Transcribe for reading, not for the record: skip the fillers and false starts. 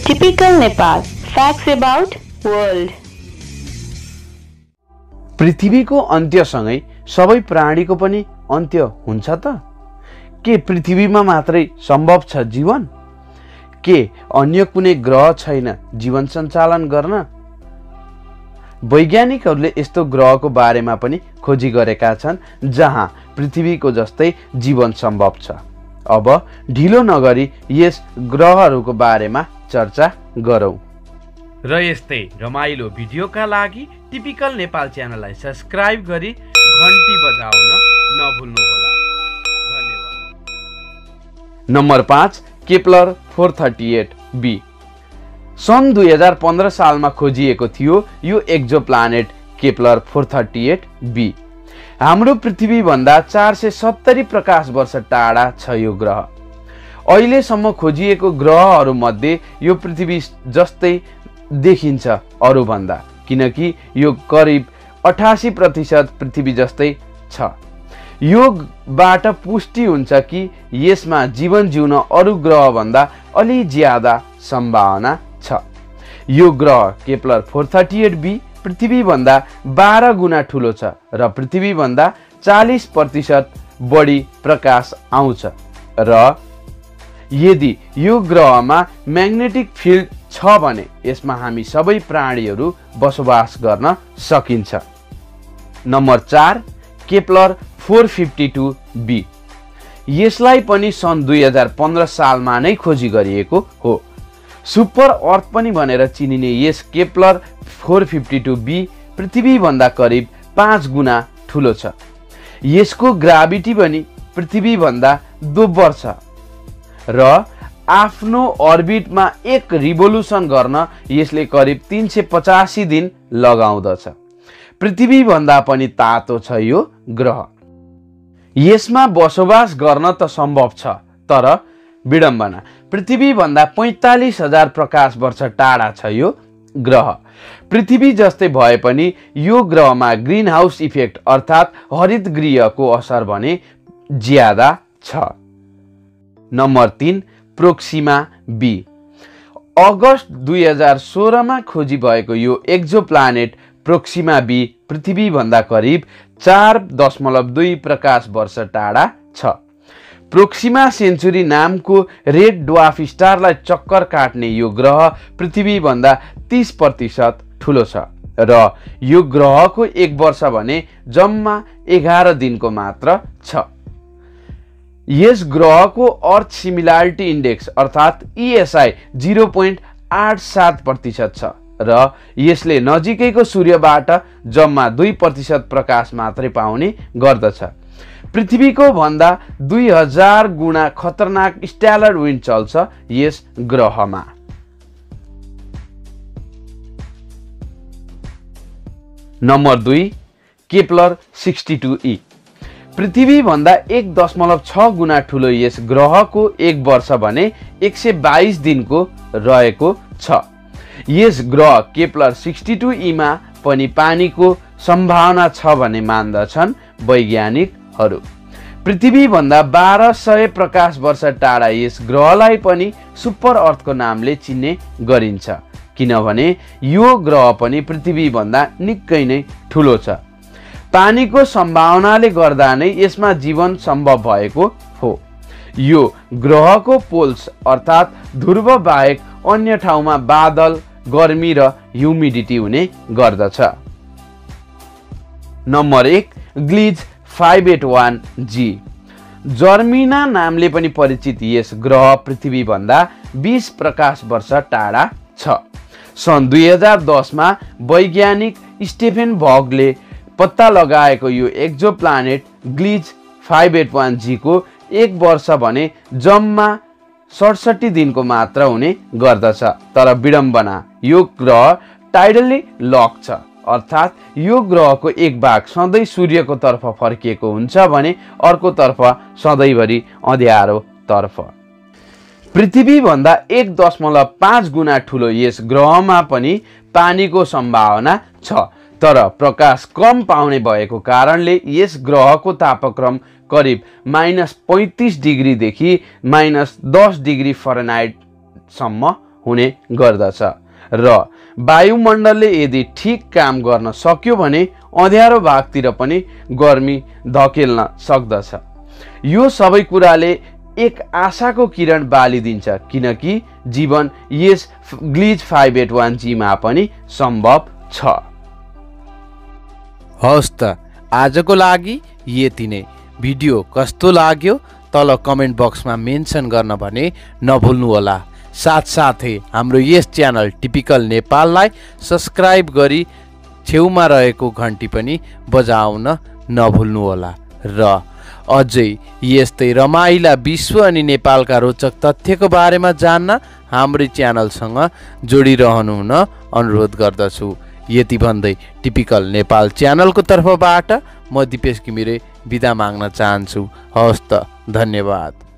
Typical Nepal. Facts about world. पृथ्वीको अन्त्यसँगै सबै प्राणीको पनि अन्त्य हुन्छ त? के पृथ्वीमा मात्रै सम्भव छ जीवन? के अन्य कुनै ग्रह छैन जीवन सञ्चालन गर्न? वैज्ञानिकहरूले यस्तो ग्रहको बारेमा पनि खोजी गरेका छन् जहाँ पृथ्वीको जस्तै जीवन सम्भव छ। अब ढिलो नगरी यस ग्रहहरूको बारेमा चर्चा गरौँ। र यस्तै रमाइलो भिडियोका लागि टिपिकल नेपाल च्यानललाई सब्स्क्राइब गरी घन्टी बजाउन नभुल्नुहोला। धन्यवाद। Number 5 Kepler 438b। सन् 2015 सालमा खोजिएको थियो यो एक्जोप्लानेट केप्लर 438b। हाम्रो पृथ्वीभन्दा 470 प्रकाश वर्ष टाढा छ यो ग्रह। अहिलेसम्म खोजिएको ग्रहहरूमध्ये यो पृथ्वी जस्तै देखिन्छ अरूभन्दा, किनकि यो करिब 88% पृथ्वी जस्तै छ। योबाट पुष्टि हुन्छ कि यसमा जीवन जिउन अरू ग्रहभन्दा अलि ज्यादा सम्भावना छ। यो ग्रह केप्लर 438b पृथ्वीभन्दा 12 गुणा ठुलो छ र पृथ्वीभन्दा 40% बढी प्रकाश आउँछ। र यदि यो ग्रहमा म्याग्नेटिक फिल्ड छ भने यसमा हामी सबै प्राणीहरू बसोबास गर्न सकिन्छ। Number 4 Kepler 452b। यसलाई पनि सन् 2015 सालमा नै खोजी गरिएको हो। सुपर अर्थ पनि भनेर चिनिने यस केप्लर 452b पृथ्वीभन्दा करिब 5 गुणा ठुलो छ। यसको ग्राभिटी पनि पृथ्वीभन्दा दोब्बर छ र आफ्नो अर्बिटमा एक रिभोल्युसन गर्न यसले करिब 385 दिन लगाउँदछ। पृथ्वीभन्दा पनि तातो छ यो ग्रह। यसमा बसोबास गर्न त सम्भव छ, तर विडम्बना पृथ्वीभन्दा 45,000 प्रकाश वर्ष टाढा छ यो ग्रह। पृथ्वी जस्तै भए पनि यो ग्रहमा ग्रीन हाउस इफेक्ट अर्थात् हरित गृहको असर भने ज्यादा छ। Number 3 Proxima be. अगस्त 2016 मा खोजी भएको यो एक्जोप्लानेट प्रोक्सिमा बी पृथ्वीभन्दा करिब 4.2 प्रकाश वर्ष टाढा छ। प्रोक्सिमा सेन्चुरी नामको रेड ड्वार्फ स्टारलाई चक्कर काट्ने यो ग्रह पृथ्वीभन्दा 30% ठुलो छ र यो ग्रहको एक वर्ष भने जम्मा 11 दिनको मात्र छ। यस ग्रहको अर्थ सिमिलारिटी इन्डेक्स अर्थात् ESI 0.87% छ र यसले नजिकैको सूर्यबाट जम्मा 2% प्रकाश मात्रै पाउने गर्दछ। पृथ्वीको भन्दा 2000 गुणा खतरनाक स्टेलर विन्ड चल्छ यस ग्रहमा। Number 2 Kepler 62e। पृथ्वीभन्दा 1.6 गुणा ठुलो यस ग्रहको एक वर्ष भने 122 दिनको रहेको छ। यस ग्रह केप्लर 62e मा पनि पानीको सम्भावना छ भन्ने मान्दछन् वैज्ञानिकहरू। पृथ्वीभन्दा 1200 प्रकाश वर्ष टाढा यस ग्रहलाई पनि सुपर अर्थको नामले चिन्ने गरिन्छ, किनभने यो ग्रह पनि पृथ्वीभन्दा निकै नै ठुलो छ। पानीको सम्भावनाले गर्दा नै यसमा जीवन सम्भव भएको हो। यो ग्रहको पोल्स अर्थात् ध्रुव बाहेक अन्य ठाउँमा बादल, गर्मी र ह्युमिडिटी हुने गर्दछ। Number 1 ग्लिज 581g। जर्मिना नामले पनि परिचित यस ग्रह पृथ्वीभन्दा 20 प्रकाश वर्ष टाढा छ। सन् 2010 मा वैज्ञानिक स्टेफेन भगले पत्ता लगाएको यो एक्जोप्लानेट ग्लिज 581g को एक वर्ष भने जम्मा 67 दिनको मात्र हुने गर्दछ। तर विडम्बना यो ग्रह टाइडली लक छ, अर्थात् यो ग्रहको एक भाग सधैँ सूर्यको तर्फ फर्किएको हुन्छ भने अर्को तर्फ सधैँभरि अँध्यारो तर्फ। पृथ्वीभन्दा 1.5 गुणा ठुलो यस ग्रहमा पनि पानीको सम्भावना छ, तर प्रकाश कम पाउने भएको कारणले यस ग्रहको तापक्रम करिब -35 डिग्रीदेखि -10 डिग्री फरेनहाइट सम्म हुने गर्दछ र वायुमण्डलले यदि ठिक काम गर्न सक्यो भने अँध्यारो भागतिर पनि गर्मी धकेल्न सक्दछ। यो सबै कुराले एक आशाको किरण बालिदिन्छ किनकि जीवन यस ग्लिच 581G मा पनि सम्भव छ। हवस् त आजको लागि यति नै। भिडियो कस्तो लाग्यो तल कमेन्ट बक्समा मेन्सन गर्न भने नभुल्नु होला। साथसाथै हाम्रो यस च्यानल टिपिकल नेपाललाई सब्स्क्राइब गरी छेउमा रहेको घन्टी पनि बजाउन नभुल्नु होला र अझै यस्तै रमाइला विश्व अनि नेपालका रोचक तथ्यको बारेमा जान्न हाम्रो च्यानलसँग जोडिरहनु हुन अनुरोध गर्दछु। यति भन्दै टिपिकल नेपाल च्यानलको तर्फबाट म दिपेश घिमिरे बिदा माग्न चाहन्छु। हवस् त, धन्यवाद।